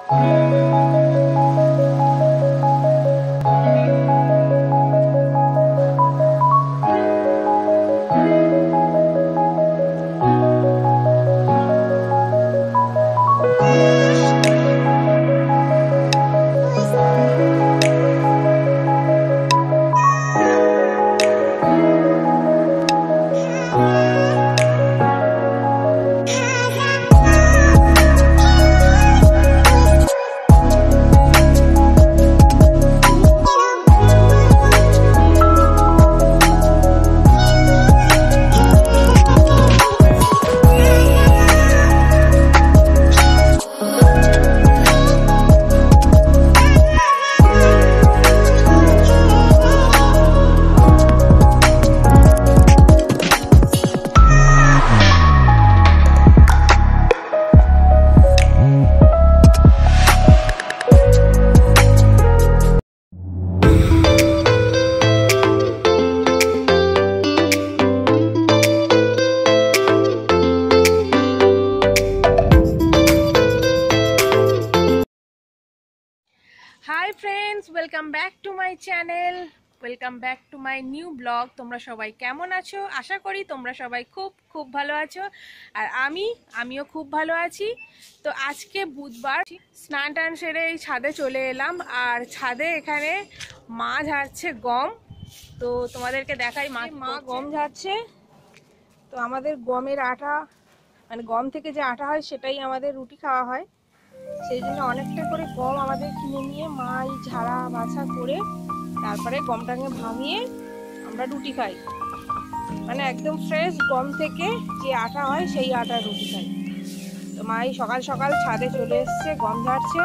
Hi friends, welcome back to my channel, welcome back to my new blog. তোমরা সবাই কেমন আছো? আশা করি তোমরা সবাই খুব খুব ভালো আছো, আর আমিও খুব ভালো আছি। তো আজকে বুধবার, স্নান টান সেরে এই ছাদে চলে এলাম, আর ছাদে এখানে মা ঝাড়ছে গম। তো তোমাদেরকে দেখাই মা গম ঝাড়ছে। তো আমাদের গমের আটা, মানে গম থেকে যে আটা হয় সেটাই আমাদের রুটি খাওয়া হয়। সেই জন্য অনেকটা করে গম আমাদের কিনে নিয়ে মা এই ঝাড়া বাছা করে তারপরে গমটাকে ভাঙিয়ে আমরা রুটি খাই। মানে একদম ফ্রেশ গম থেকে যে আটা হয় সেই আটার রুটি খাই। তো মা এই সকাল সকাল ছাদে চলে এসছে, গম ঝাড়ছে।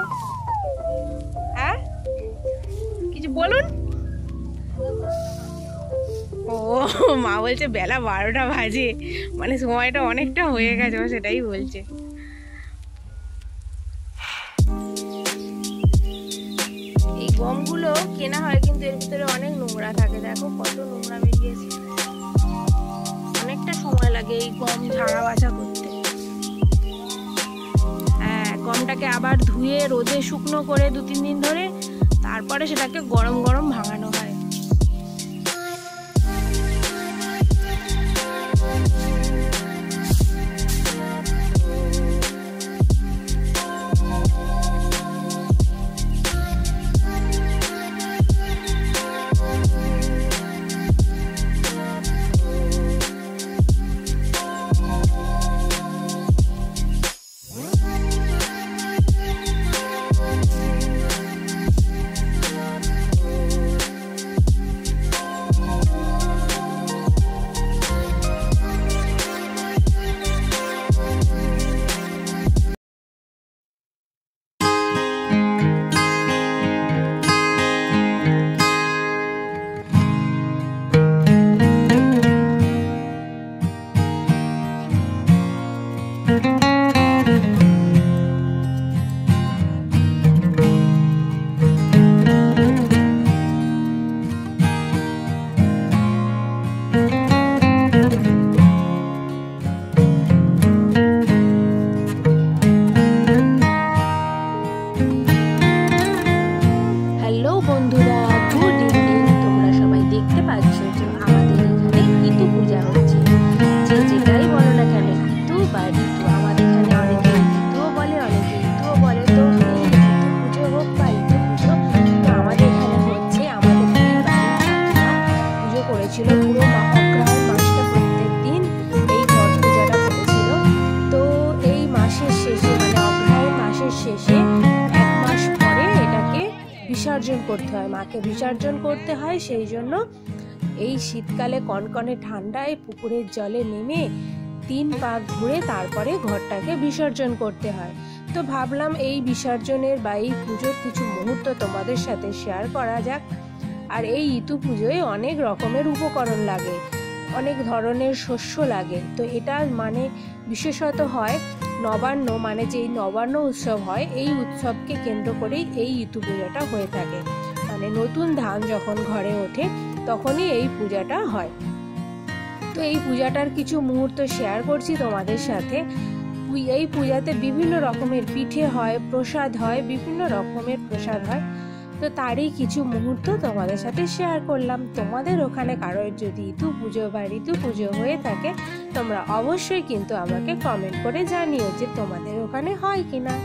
হ্যাঁ, কিছু বলুন। ও, মা বলছে বেলা 12টা বাজে, মানে সময়টা অনেকটা হয়ে গেছে, সেটাই বলছে। গমগুলো কেনা হয় কিন্তু এর ভিতরে অনেক নোংরা থাকে। দেখো কত নোংরা বেরিয়েছে। অনেকটা সময় লাগে এই গম ঝাড়া বাছা করতে। হ্যাঁ, গমটাকে আবার ধুয়ে রোদে শুকনো করে 2-3 দিন ধরে তারপরে সেটাকে গরম গরম ভাঙানো হয়। বিসর্জন করতে হয়, মাকে বিসর্জন করতে হয়। সেই জন্য এই শীতকালে কনকনে ঠান্ডায় পুকুরের জলে নেমে 3 পাক ঘুরে তারপরে ঘরটাকে বিসর্জন করতে হয়। তো ভাবলাম এই বিসর্জনের বা এই পুজোর কিছু মুহূর্ত তোমাদের সাথে শেয়ার করা যাক। আর এই ইতু পুজোয় অনেক রকমের উপকরণ লাগে, অনেক ধরনের শস্য লাগে। তো এটা মানে বিশেষত হয় নবান্ন, মানে যেই নবান্ন উৎসব হয় এই উৎসবকে কেন্দ্র করেই এই ইতু পূজাটা হয়ে থাকে। মানে নতুন ধান যখন ঘরে ওঠে তখনই এই পূজাটা হয়। তো এই পূজাটার কিছু মুহূর্ত শেয়ার করছি তোমাদের সাথে। এই পূজাতে বিভিন্ন রকমের পিঠে হয়, প্রসাদ হয়, বিভিন্ন রকমের প্রসাদ হয়। তো তারই কিছু মুহূর্ত তোমাদের সাথে শেয়ার করলাম। তোমাদের ওখানে কারোর যদি ইতু পুজো বা ঋতু পুজো হয়ে থাকে তোমরা অবশ্যই কিন্তু আমাকে কমেন্ট করে জানিও যে তোমাদের ওখানে হয় কিনা।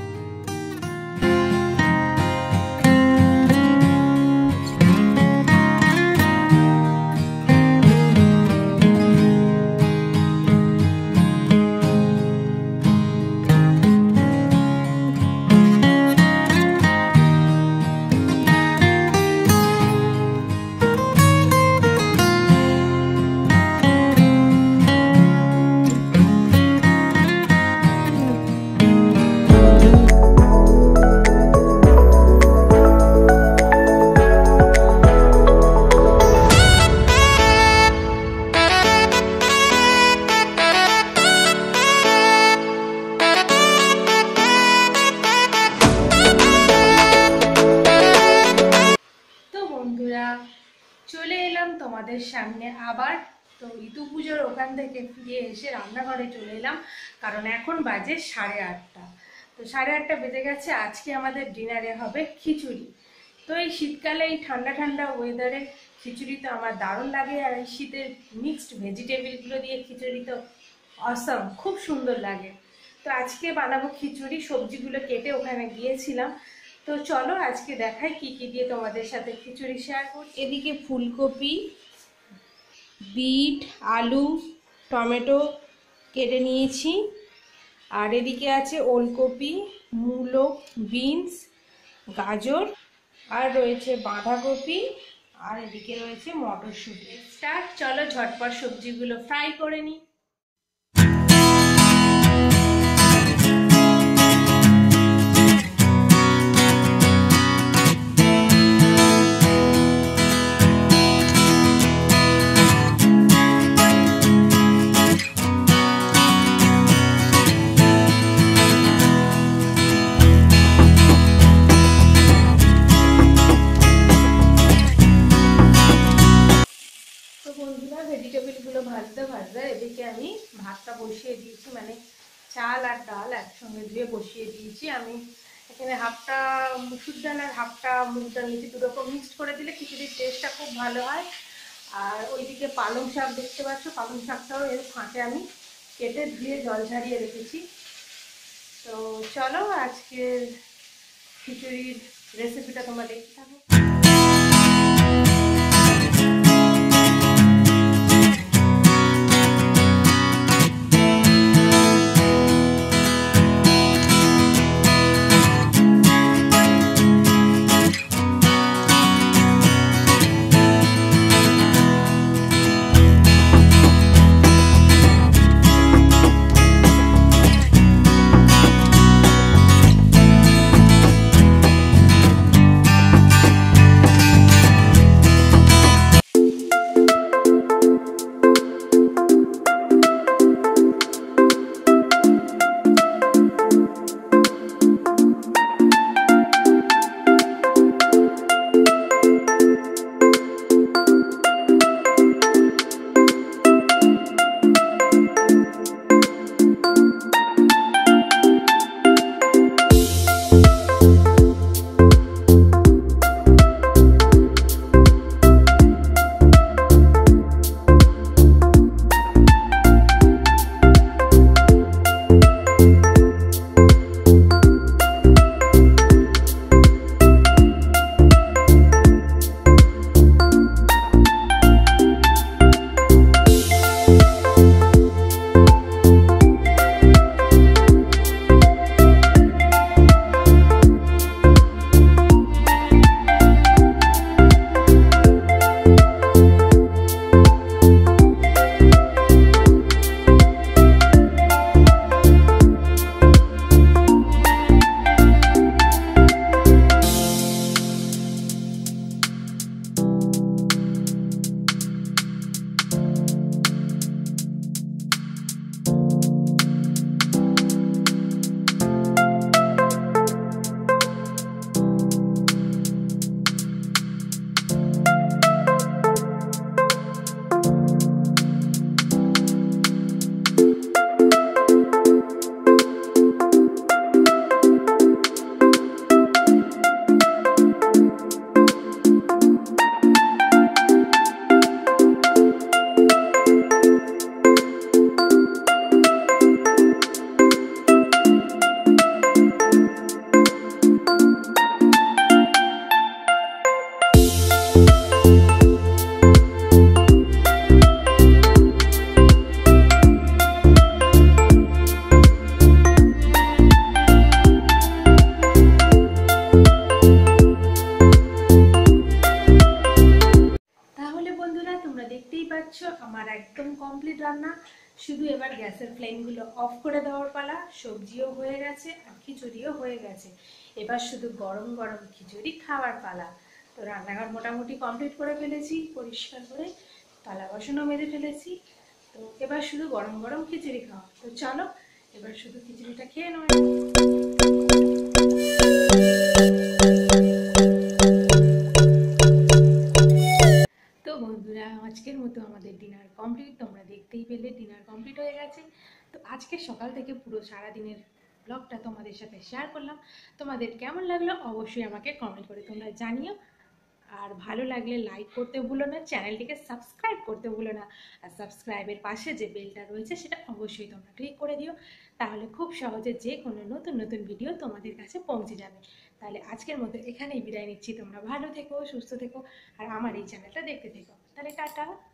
চলে এলাম তোমাদের সামনে আবার। তো ঋতু পুজোর ওখান থেকে ফিরে এসে রান্নাঘরে চলে এলাম, কারণ এখন বাজে 8:30। তো 8:30 বেজে গেছে। আজকে আমাদের ডিনারে হবে খিচুড়ি। তো এই শীতকালে এই ঠান্ডা ঠান্ডা ওয়েদারে খিচুড়ি তো আমার দারুণ লাগে, আর এই শীতের মিক্সড ভেজিটেবলগুলো দিয়ে খিচুড়ি তো অসম, খুব সুন্দর লাগে। তো আজকে বানাবো খিচুড়ি, সবজিগুলো কেটে ওখানে দিয়েছিলাম। তো চলো আজকে দেখাই কি কি দিয়ে তোমাদের সাথে খিচুড়ি শেয়ার করি। এদিকে ফুলকপি, বিট, আলু, টমেটো কেটে নিয়েছি, আর এদিকে আছে ওলকপি, মূলো, বিনস, গাজর, আর রয়েছে বাঁধাকপি, আর এদিকে রয়েছে মটরশুঁটি। স্টার্ট, চলো ঝটপট সবজিগুলো ফ্রাই করে নিই। ভেজিটেবলগুলো ভাজতে ভাজতে এদিকে আমি ভাতটা বসিয়ে দিয়েছি, মানে চাল আর ডাল একসঙ্গে ধুয়ে বসিয়ে দিয়েছি। আমি এখানে হাফটা মুসুর ডাল আর হাফটা মুগ ডাল নিয়েছি, দুরকম মিক্সড করে দিলে খিচুড়ির টেস্টটা খুব ভালো হয়। আর ওইদিকে পালং শাক দেখতে পাচ্ছ, পালং শাকটাও এর ফাঁকে আমি কেটে ধুয়ে জল ঝারিয়ে রেখেছি। তো চলো আজকের খিচুড়ির রেসিপিটা তোমরা দেখতে থাকো। রান্না, শুধু এবার গ্যাসের ফ্লেমগুলো অফ করে দেওয়ার পালা। সবজিও হয়ে গেছে আর খিচুড়িও হয়ে গেছে, এবার শুধু গরম গরম খিচুড়ি খাওয়ার পালা। তো রান্নাঘর মোটামুটি কমপ্লিট করে ফেলেছি, পরিষ্কার করে থালা বাসনও মেজে ফেলেছি। তো এবার শুধু গরম গরম খিচুড়ি খাওয়া। তো চলো এবার শুধু খিচুড়িটা খেয়ে নেওয়া। তো বন্ধুরা, আজকের মতো আমাদের ডিনার কমপ্লিট। তোমরা দেখতেই পেলে ডিনার কমপ্লিট হয়ে গেছে। তো আজকে সকাল থেকে পুরো সারাদিনের ব্লগটা তোমাদের সাথে শেয়ার করলাম। তোমাদের কেমন লাগলো অবশ্যই আমাকে কমেন্ট করে তোমরা জানিও। আর ভালো লাগলে লাইক করতে ভুলো না, চ্যানেলটিকে সাবস্ক্রাইব করতে ভুলো না। আর সাবস্ক্রাইবের পাশে যে বেলটা রয়েছে সেটা অবশ্যই তোমরা ক্লিক করে দিও, তাহলে খুব সহজে যে কোনো নতুন নতুন ভিডিও তোমাদের কাছে পৌঁছে যাবে। তাহলে আজকের মতো এখানেই বিদায় নিচ্ছি। তোমরা ভালো থেকো, সুস্থ থেকো, আর আমার এই চ্যানেলটা দেখতে থেকো। তাহলে টাটা।